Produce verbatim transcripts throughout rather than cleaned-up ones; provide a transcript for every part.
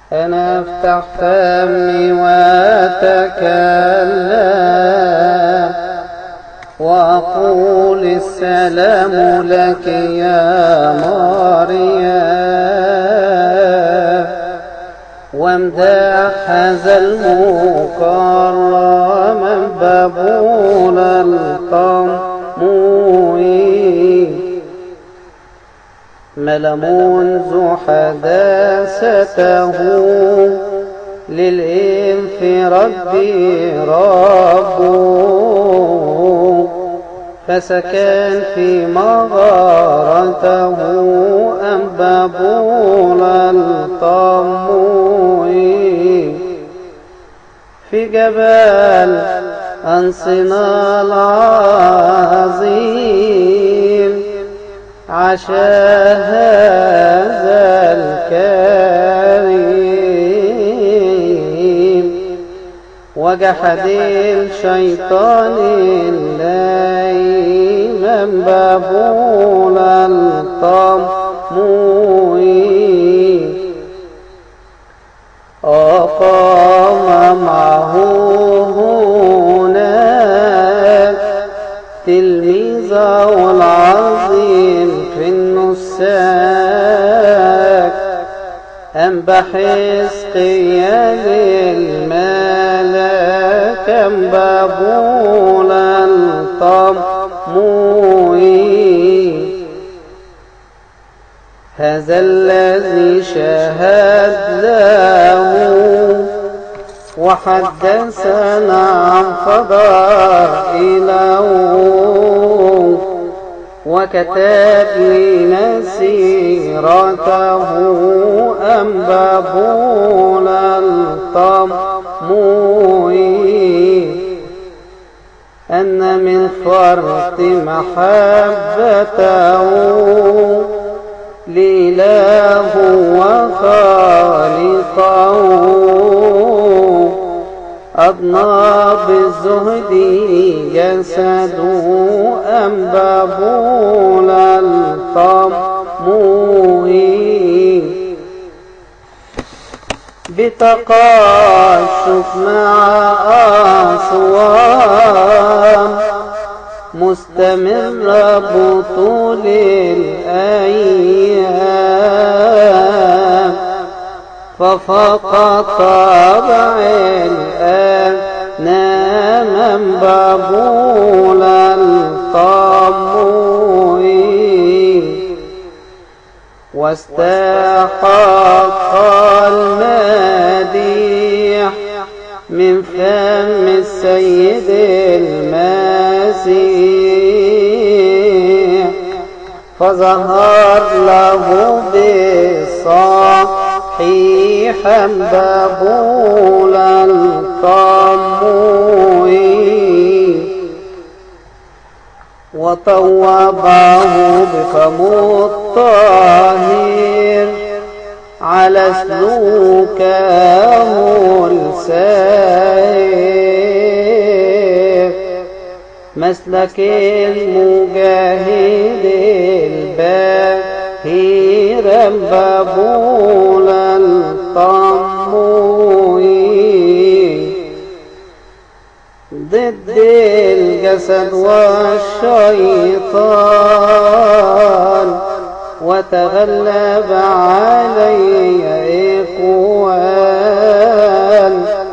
أنا افتح فمي وأتكلم وأقول السلام لك يا مريم، وامدح هذا المكرم بابول الطموي، مل منذ حداثته للانفراد بربه، فسكن في مغارته أم بابول الطموي، في جبل أنصنا العظيم عشا هذا الكريم، وجحد الشيطان الليل من بابول الطموي، أقام معه هناك تلميذه العظيم في النساك، أنبا حزقيا للملك أم بابول الطموي، هذا الذي شهد له وحدثنا عن فضائله، وكتب لنا سيرته أم بابول الطموي، أن من فرط محبته لإله وخالقه، أضنى بالزهد جسده أم بابول الطموي، بتقاشف مع أصوام مستمر بطول الأيام، ففقط طبع الأنام من بابول الطموي، واستحق المديح من فم السيد المسيح، فظهر له بالصحيح بابول الطموي، وطوبه بفم الطاهر على سلوكه السير، مسلك المجاهد البهير بابول الطموي، ضد الجسد والشيطان وتغلب علي إخوان،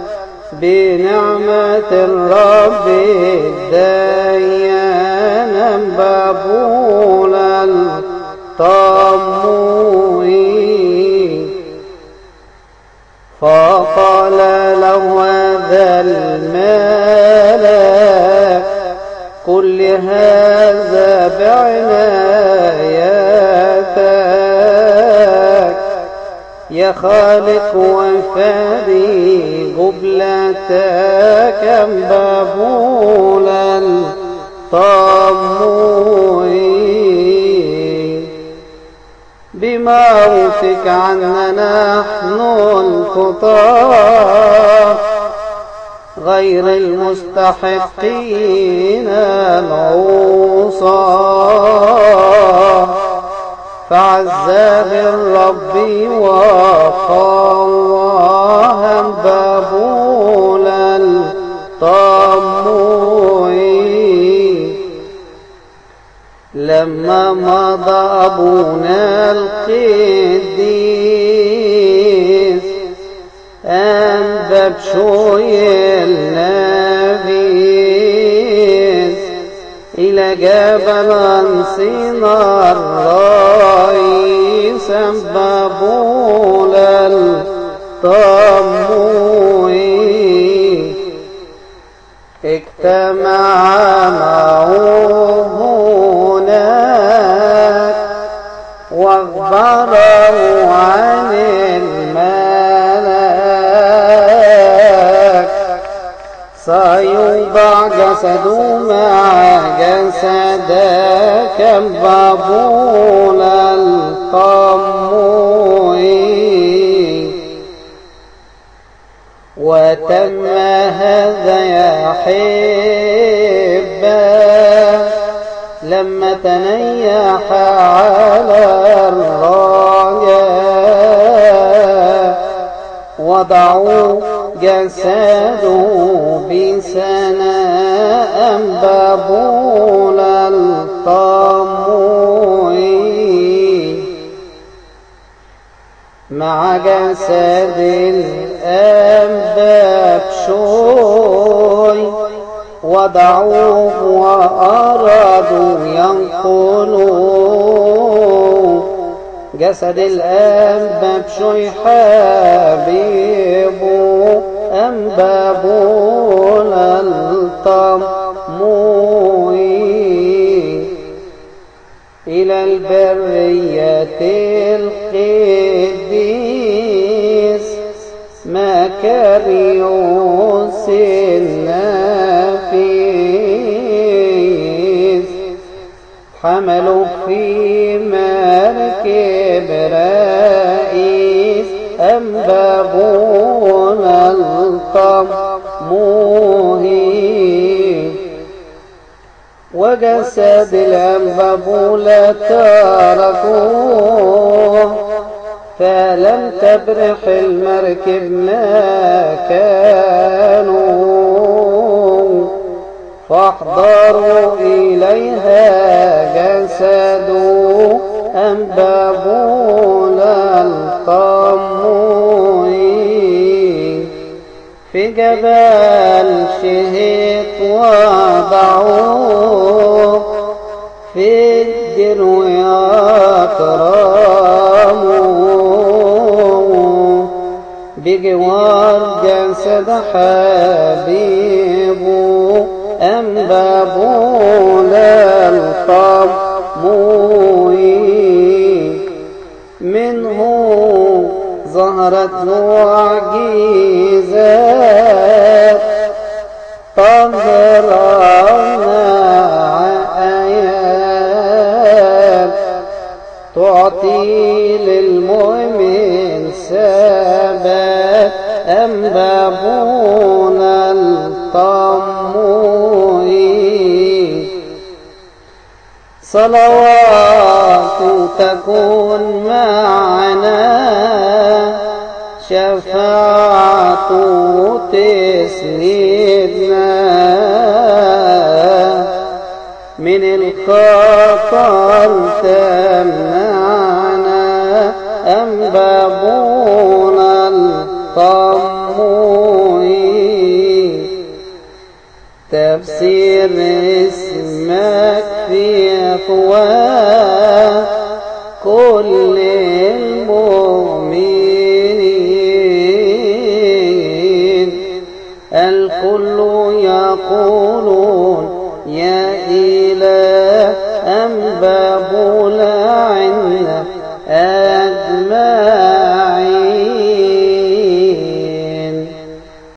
بنعمة الرب الديان بابول الطموي، فقال له هذا الملك كل هذا بعنايتك يا خالق وفادي قبلتك أم بابول الطموي، بموتك عنا نحن الخطاة غير المستحقين العصاة، فعز بالرب وقوى لما مضى أبونا القديس أنبا بشوي النبيس إلى جبل انصنار الرئيس أنبا بولا الطموي اجتمع معه هناك واخبره عن الملك سيوضع جسده مع جسدك أنبا بولا الطموي وتم هذا يا أحبة لما تنيح على الرجاء وضعوا جسده بسناء أنبا بولا الطموي مع جسد الأنبا بشوي وضعوه وأرادوا ينقلوا جسد الأنبا بشوي حبيبه أنبا بولا الطموي إلى البرية القديس مكاريوس النفيس حملوا في مركب رئيس أنبا بولا الطموي وجسد الأنبا بولا تركوه فلم تبرح المركب ما كانوا فاحضروا إليها جسد أنبا بولا الطموي في جبل شهيت وضعوه في الدرو يكرموه بجوار جسد حبيبه أنبا بولا الطموي منه ظهرت معجزات طهرنا آيات تعطي للمؤمن ثبات أنبا بولا الطموي صلوات تكون معنا شفاعة تسندنا من الخطر تمنعنا أنبا بولا الطموي تفسير اسمك في أفواه كل المؤمنين الكل يقول